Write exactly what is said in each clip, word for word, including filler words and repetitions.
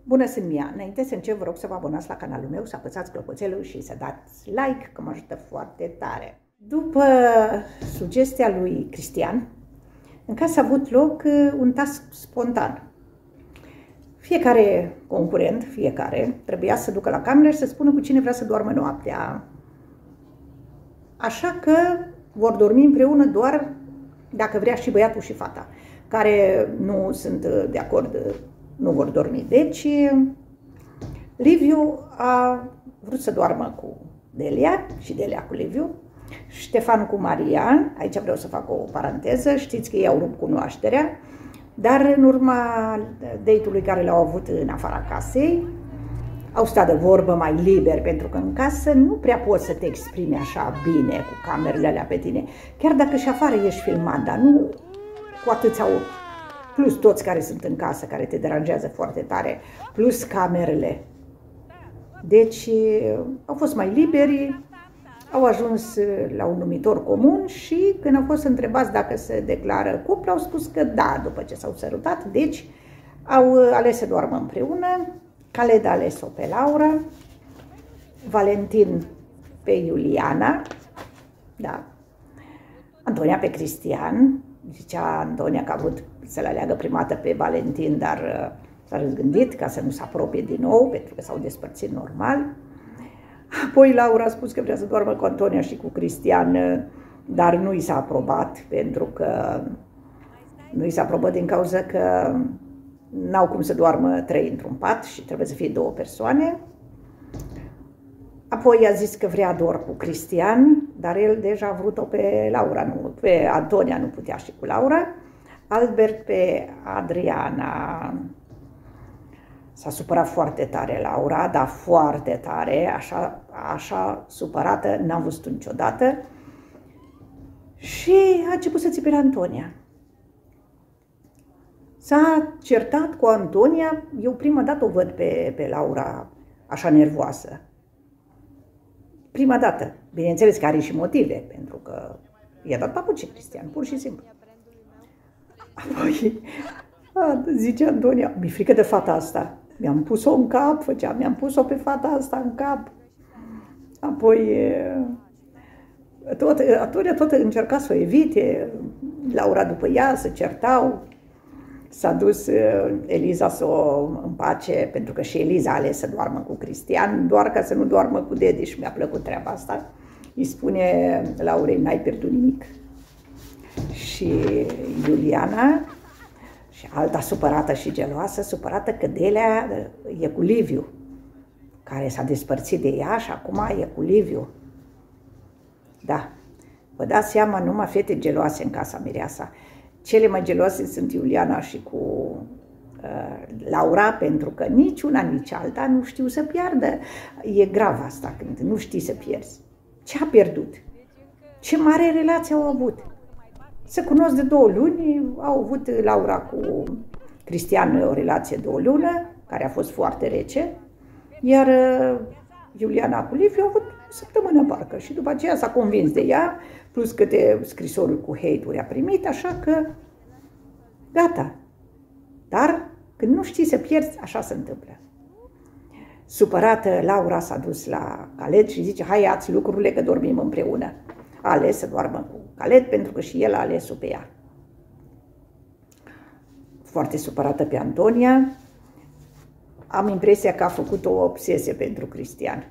Bună, sunt Mia. Înainte să încep, vă rog să vă abonați la canalul meu, să apăsați clopoțelul și să dați like, că mă ajută foarte tare. După sugestia lui Cristian, în casă a avut loc un task spontan. Fiecare concurent, fiecare, trebuia să ducă la cameră și să spună cu cine vrea să doarmă noaptea. Așa că vor dormi împreună doar dacă vrea și băiatul și fata, care nu sunt de acord, nu vor dormi. Deci, Liviu a vrut să doarmă cu Delia și Delia cu Liviu, Ștefan cu Marian. Aici vreau să fac o paranteză, știți că ei au rupt cunoașterea, dar în urma date-ului care l-au avut în afara casei, au stat de vorbă mai liber, pentru că în casă nu prea poți să te exprimi așa bine cu camerele alea pe tine, chiar dacă și afară ești filmat, dar nu cu atâția ochi, plus toți care sunt în casă, care te deranjează foarte tare, plus camerele. Deci au fost mai liberi, au ajuns la un numitor comun și când au fost întrebați dacă se declară cuplu, au spus că da, după ce s-au sărutat. Deci au ales să doarmă împreună. Khaled a ales-o pe Laura, Valentin pe Iuliana, da, Antonia pe Cristian. Zicea Antonia că a vrut să-l aleagă prima dată pe Valentin, dar s-a răzgândit ca să nu se apropie din nou, pentru că s-au despărțit normal. Apoi Laura a spus că vrea să doarmă cu Antonia și cu Cristian, dar nu i s-a aprobat, pentru că nu i s-a aprobat din cauza că n-au cum să doarmă trei într-un pat și trebuie să fie două persoane. Apoi a zis că vrea doar cu Cristian, dar el deja a vrut-o pe Laura, nu, pe Antonia nu putea și cu Laura. Albert pe Adriana. S-a supărat foarte tare Laura, dar foarte tare, așa, așa supărată, n-am văzut niciodată. Și a început să țipe la Antonia. S-a certat cu Antonia, eu prima dată o văd pe, pe Laura așa nervoasă. Prima dată. Bineînțeles că are și motive, pentru că i-a dat papuci Cristian, pur și simplu. Apoi a, zice Antonia, mi-e frică de fata asta. Mi-am pus-o în cap, făcea, mi-am pus-o pe fata asta în cap. Apoi tot, Antonia tot încerca să o evite, Laura după ea, se certau. S-a dus Eliza să o împace, pentru că și Eliza a ales să doarmă cu Cristian, doar ca să nu doarmă cu Dedi, și mi-a plăcut treaba asta. Îi spune Laurei, n-ai pierdut nimic. Și Iuliana, și alta supărată și geloasă, supărată că Delia e cu Liviu, care s-a despărțit de ea și acum e cu Liviu. Da, vă dați seama, numai fete geloase în casa mireasa. Cele mai geloase sunt Iuliana și cu uh, Laura, pentru că nici una, nici alta nu știu să piardă. E grav asta, când nu știi să pierzi. Ce a pierdut? Ce mare relație au avut? Se cunosc de două luni, au avut Laura cu Cristian o relație de o lună, care a fost foarte rece, iar uh, Iuliana cu Liviu au avut o săptămână parcă și după aceea s-a convins de ea, plus câte scrisori cu hate-uri a primit, așa că gata. Dar când nu știi să pierzi, așa se întâmplă. Supărată, Laura s-a dus la Khaled și zice, hai, ia-ți lucrurile că dormim împreună. A ales să doarmă cu Khaled pentru că și el a ales-o pe ea. Foarte supărată pe Antonia. Am impresia că a făcut o obsesie pentru Cristian.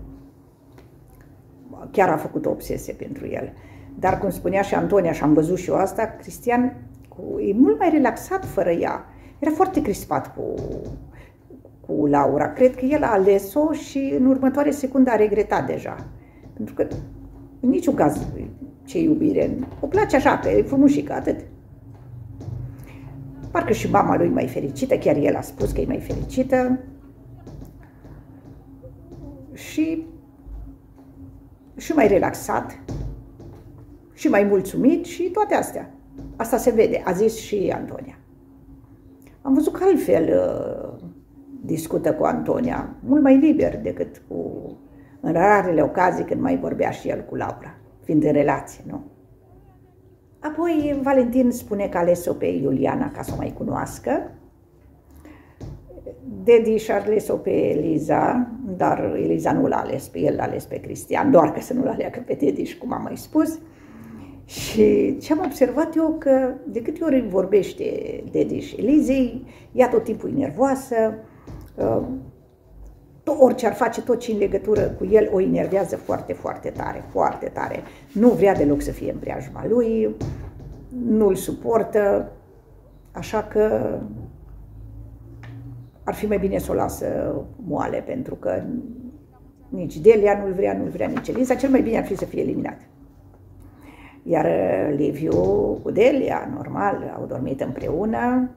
Chiar a făcut o obsesie pentru el. Dar cum spunea și Antonia, și am văzut și eu asta, Cristian cu, e mult mai relaxat fără ea. Era foarte crispat cu, cu Laura. Cred că el a ales-o și în următoare secunde a regretat deja. Pentru că în niciun caz ce iubire. O place așa, că e frumușică, atât. Parcă și mama lui e mai fericită, chiar el a spus că e mai fericită. Și, și mai relaxat, și mai mulțumit și toate astea. Asta se vede, a zis și Antonia. Am văzut că altfel uh, discută cu Antonia, mult mai liber decât cu, în rarele ocazii când mai vorbea și el cu Laura, fiind în relație, nu? Apoi Valentin spune că a ales-o pe Iuliana ca să o mai cunoască. Dedi și-a ales-o pe Eliza, dar Eliza nu l-a ales pe el, l-a ales pe Cristian, doar că să nu-l aleagă pe Dedi, cum am mai spus. Și ce am observat eu, că de câte ori vorbește Dedi și Elizei, ea tot timpul e nervoasă, tot, orice ar face, tot ce în legătură cu el o enervează foarte, foarte tare, foarte tare. Nu vrea deloc să fie în preajma lui, nu-l suportă, așa că ar fi mai bine să o lasă moale, pentru că nici Delia nu-l vrea, nu-l vrea nici Eliza, cel mai bine ar fi să fie eliminat. Iar Liviu cu Delia, normal, au dormit împreună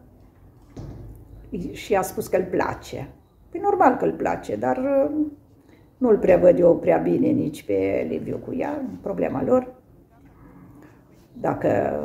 și a spus că îl place. Păi normal că îl place, dar nu-l prea văd eu prea bine nici pe Liviu cu ea, problema lor. Dacă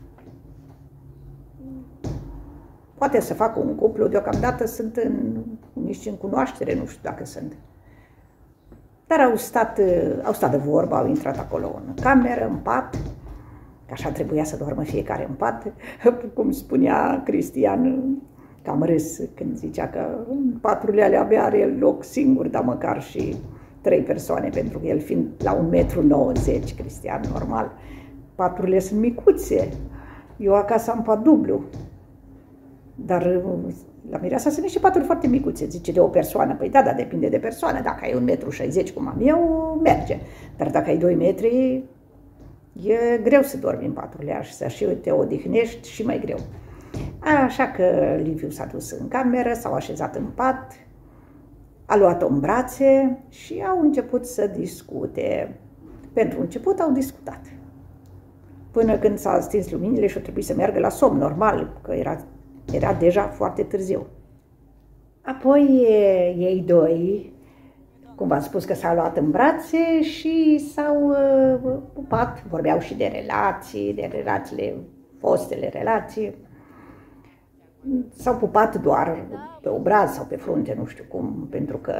poate să facă un cuplu, deocamdată sunt în, nici în cunoaștere, nu știu dacă sunt. Dar au stat, au stat de vorbă, au intrat acolo în cameră, în pat, că așa trebuia să doarmă fiecare în pat, cum spunea Cristian, cam râs când zicea că în paturile alea abia are loc singur, dar măcar și trei persoane, pentru că el fiind la un metru nouăzeci, Cristian, normal, paturile sunt micuțe, eu acasă am pat dublu, dar la mireasa sunt niște paturi foarte micuțe, zice, de o persoană. Păi da, dar depinde de persoană. Dacă ai un metru șaizeci, cum am eu, merge. Dar dacă ai doi metri, e greu să dormi în paturile așa și să și te odihnești și mai greu. Așa că Liviu s-a dus în cameră, s-au așezat în pat, a luat-o în brațe și au început să discute. Pentru început au discutat. Până când s-a stins luminile și a trebuit să meargă la somn, normal, că era Era deja foarte târziu. Apoi ei doi, cum v-am spus, că s-au luat în brațe și s-au uh, pupat, vorbeau și de relații, de relațiile, fostele relații. S-au pupat doar pe obraz sau pe frunte, nu știu cum, pentru că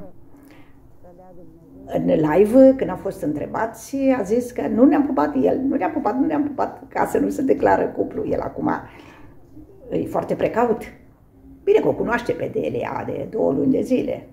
în live, când a fost întrebați, a zis că nu ne-am pupat el, nu ne-am pupat, nu ne-am pupat, ca să nu se declară cuplu. El acum e foarte precaut. Bine că o cunoaște pe Delia de două luni de zile.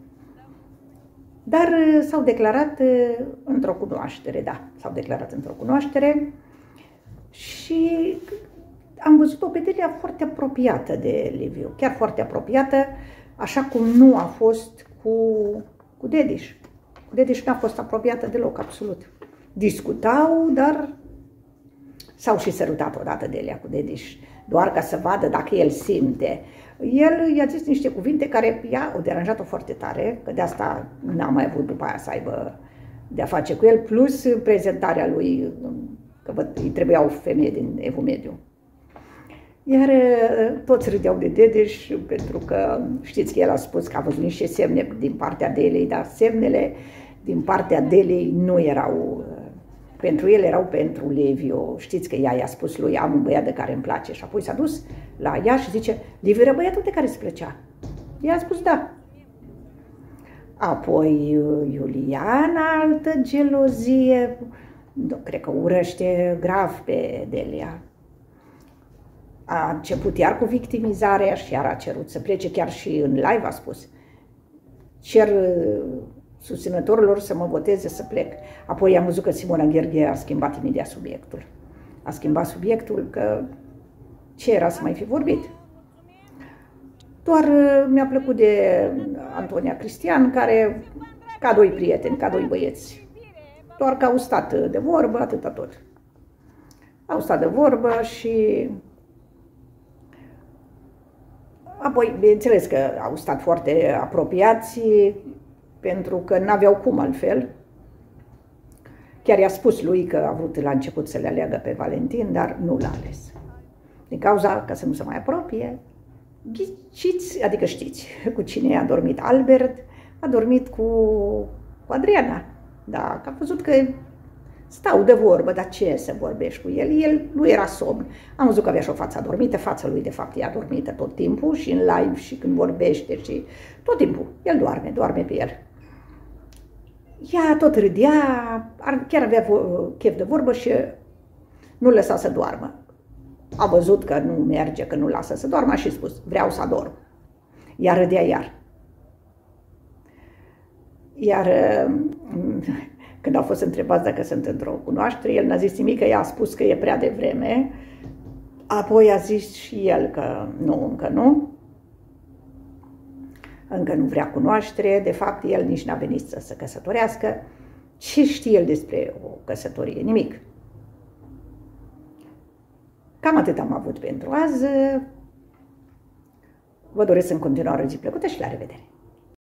Dar s-au declarat într-o cunoaștere, da, s-au declarat într-o cunoaștere și am văzut-o pe Delia foarte apropiată de Liviu, chiar foarte apropiată, așa cum nu a fost cu, cu Dediș. Cu Dediș n-a fost apropiată deloc, absolut. Discutau, dar s-au și sărutat odată Delia cu Dediș, doar ca să vadă dacă el simte. El i-a zis niște cuvinte care ea o deranjat-o foarte tare, că de asta n-a mai avut după aia să aibă de-a face cu el, plus prezentarea lui, că văd, îi trebuia o femeie din Evul Mediu. Iar toți râdeau de Dediș, pentru că știți că el a spus că a văzut niște semne din partea Delei, dar semnele din partea Delei nu erau pentru el, erau pentru Liviu. Știți că ea i-a spus lui, am un băiat de care îmi place, și apoi s-a dus la ea și zice, Liviu era băiatul de care îți plăcea? Ea a spus da. Apoi Iuliana, altă gelozie, cred că urăște grav pe Delia. A început iar cu victimizarea și iar a cerut să plece, chiar și în live a spus. Cer susținătorilor să mă voteze să plec. Apoi am văzut că Simona Gheorghe a schimbat imediat subiectul. A schimbat subiectul că ce era să mai fi vorbit. Doar mi-a plăcut de Antonia Cristian, care, ca doi prieteni, ca doi băieți, doar că au stat de vorbă, atâta tot. Au stat de vorbă și apoi, bineînțeles că au stat foarte apropiați, pentru că n-aveau cum altfel. Chiar i-a spus lui că a vrut la început să le aleagă pe Valentin, dar nu l-a ales. Din cauza, ca să nu se mai apropie, ghiciți, adică știți cu cine a dormit Albert, a dormit cu, cu Adriana. Da, că a văzut că stau de vorbă, dar ce să vorbești cu el? El nu era somn. Am văzut că avea și o față adormită, fața lui de fapt e adormită tot timpul, și în live și când vorbește și tot timpul. El doarme, doarme pe el. Ea tot râdea, chiar avea chef de vorbă și nu lăsa să doarmă. A văzut că nu merge, că nu lasă să doarmă și a spus, vreau să adorm. Iar râdea iar. Iar când au fost întrebați dacă sunt într-o cunoaștere, el n-a zis nimic, că i-a spus că e prea devreme. Apoi a zis și el că nu, încă nu. Încă nu vrea cunoaștere. De fapt, el nici n-a venit să se căsătorească. Ce știe el despre o căsătorie? Nimic. Cam atât am avut pentru azi. Vă doresc în continuare o zi plăcută și la revedere!